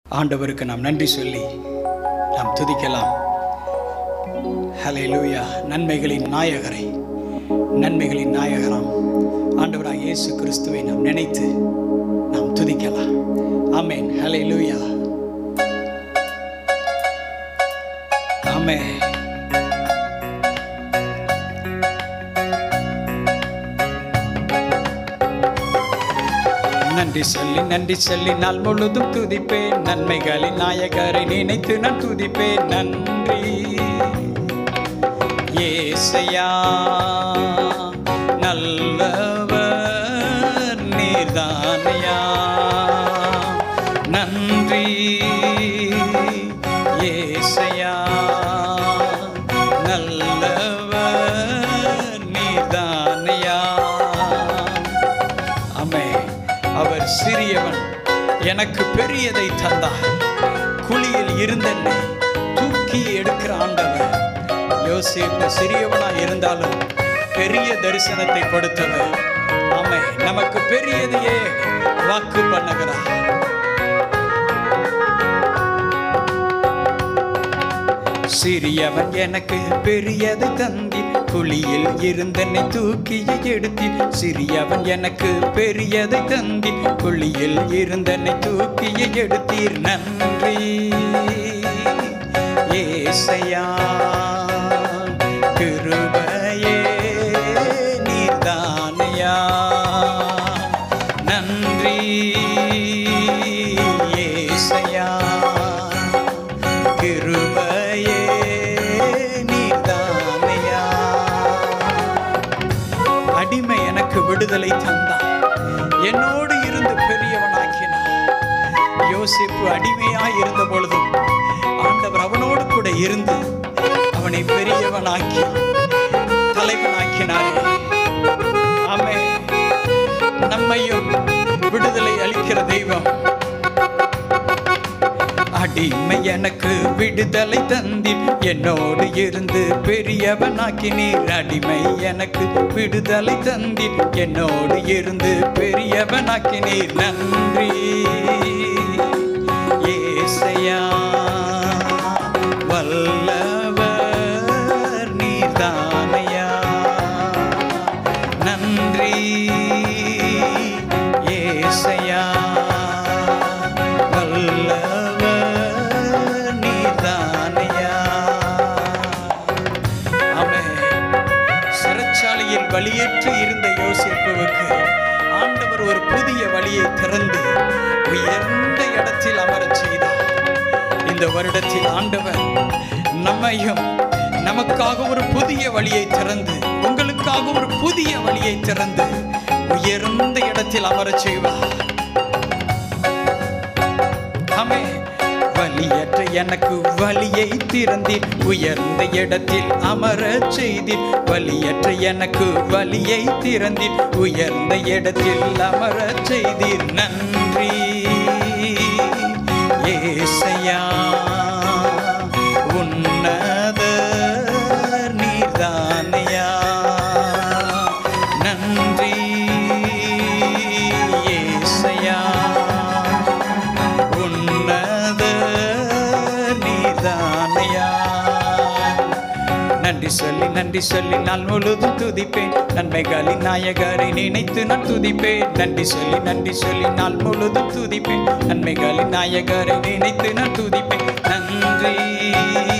ஆண்டவருக்கு நாம் நன்றி சொல்லி நாம் துதிக்கலாம். ஹல்லேலூயா. நன்மைகளின் நாயகரை, நன்மைகளின் நாயகராம் ஆண்டவராக இயேசு கிறிஸ்துவை நாம் நினைத்து நாம் துதிக்கலாம். ஆமென். ஹல்லேலூயா. ஆமென். நன்றி சொல்லி நாள் முழுதும் துதிப்பேன். நன்மைகளின் நாயகரை நினைத்து நான் துதிப்பேன். நன்றி ஏசையா, நல்லவர் நீர்தானையா. நன்றி ஏசையா, நல்லவர் நீர்தானையா. அவர் சிறியவன், எனக்கு பெரியதை தந்தார். குழியில் இருந்தென்னை தூக்கி எடுக்கிற ஆண்டவர். யோசேப்பு சிறியவனாய் இருந்தாலும் பெரிய தரிசனத்தை கொடுத்தவர். ஆமென். நமக்கு பெரியதையே வாக்கு பண்ணுகிறார். சிறியவன் எனக்கு பெரியதை தந்தீர், குழியில் இருந்தென்னை தூக்கி எடுத்தீர். சிறியவன் எனக்கு பெரியதை தந்தீர், குழியில் இருந்தென்னை தூக்கி எடுத்தீர். நன்றி ஏசையா, கிருபையே நீர்தானையா. நன்றி ஏசையா, கிருபையே நீர்தானையா. அடிமை எனக்கு விடுதலை தந்தார், என்னோடு இருந்து பெரியவனாக்கினார். யோசேப்பு அடிமையாய் இருந்த பொழுதும் ஆண்டவர் அவனோடு கூட இருந்து அவனை பெரியவனாக்கி தலைவனாக்கினாரே. ஆமென். நம்மையும் விடுதலை அளிக்கிற தெய்வம். அடிமை எனக்கு விடுதலை தந்தீர், என்னோடு இருந்து பெரியவனாக்கினீர். அடிமை எனக்கு விடுதலை தந்தீர், என்னோடு இருந்து பெரியவனாக்கினீர். நன்றி ஏசையா, வல்லவர் நீர்தானையா. நன்றி ஏசையா, வல்லவர் நீர்தானையா. ஆமென். சிறைச்சாலையில் வழியேற்று இருந்த யோசேப்புவுக்கு ஆண்டவர் ஒரு புதிய வழியை திறந்து உயர்ந்த இடத்தில் அமரச் செய்தார். இந்த வருடத்தில் ஆண்டவர் நம்மையும் நமக்காக ஒரு புதிய வழியை திறந்து, உங்களுக்காக ஒரு புதிய வழியை திறந்து உயர்ந்த இடத்தில் அமரச் செய்வார். ஆமென். வழியற்ற எனக்கு வழியை திறந்தீர், உயர்ந்த இடத்தில் அமரச் செய்தீர். வழியற்ற எனக்கு வழியை திறந்தீர், உயர்ந்த இடத்தில் அமரச் செய்தீர். நன்றி ஏசையா, உன்னதர் நீர்தானையா. நன்றி ஏசையா, உன்னதர் நீர்தானையா. நன்றி சொல்லி நாள் முழுதும் துதிப்பேன். நன்மைகளின் நாயகரை நினைத்து நான் துதிப்பேன். நன்றி சொல்லி நாள் முழுதும் துதிப்பேன். நன்மைகளின் நாயகரை நினைத்து நான் துதிப்பேன். நன்றி